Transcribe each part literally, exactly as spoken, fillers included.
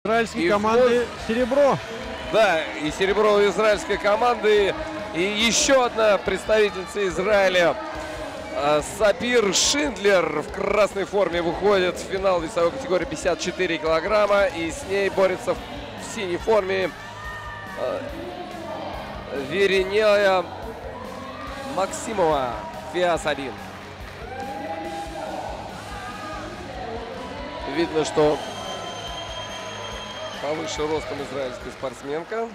Израильские И команды вновь... серебро. Да, и серебро у израильской команды. И еще одна представительница Израиля. Сапир Шиндлер в красной форме выходит в финал весовой категории пятьдесят четыре килограмма. И с ней борется в синей форме Веренея Максимова, Фиас один. Видно, что повыше ростом израильская спортсменка.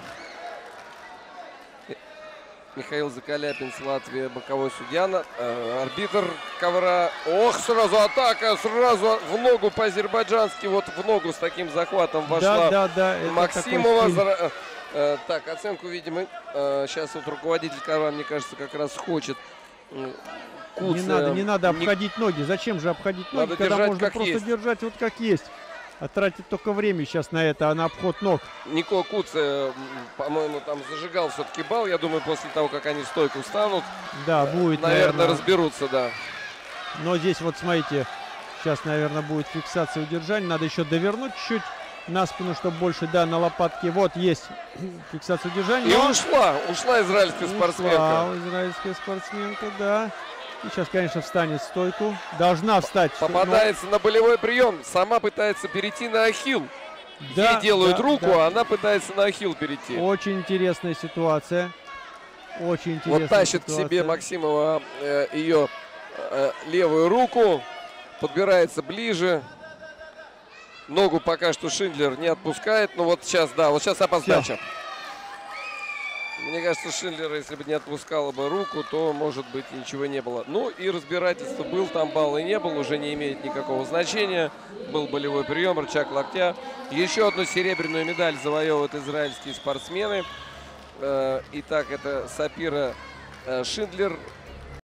Михаил Закаляпин с Латвии, боковой судья, э, арбитр ковра. Ох, сразу атака, сразу в ногу по-азербайджански. Вот в ногу с таким захватом вошла да, да, да, Максимова. За, э, так, оценку видим. Э, сейчас вот руководитель ковра, мне кажется, как раз хочет. Э, Куц, не надо, не надо не... обходить ноги. Зачем же обходить ноги, надо когда держать, можно как просто есть. держать вот как есть. А тратить только время сейчас на это, а на обход ног. Нико Куц, по-моему, там зажигал все-таки балл. Я думаю, после того, как они в стойку встанут, да, будет, наверное, наверное, разберутся, да. Но здесь вот, смотрите, сейчас, наверное, будет фиксация удержания. Надо еще довернуть чуть-чуть на спину, чтобы больше, да, на лопатке. Вот есть фиксация удержания. И ушла, ушла израильская ушла спортсменка. израильская спортсменка, да. И сейчас, конечно, встанет в стойку. Должна встать. Попадается но... на болевой прием. Сама пытается перейти на ахилл. Да, Ей делают да, руку, да. а она пытается на ахилл перейти. Очень интересная ситуация. Очень интересная Вот тащит ситуация. к себе Максимова э, ее э, левую руку. Подбирается ближе. Ногу пока что Шиндлер не отпускает. Но вот сейчас, да, вот сейчас опоздача. Мне кажется, Шиндлер, если бы не отпускала бы руку, то, может быть, ничего не было. Ну и разбирательство был, там балла и не было, уже не имеет никакого значения. Был болевой прием, рычаг локтя. Еще одну серебряную медаль завоевывают израильские спортсмены. Итак, это Сапира Шиндлер.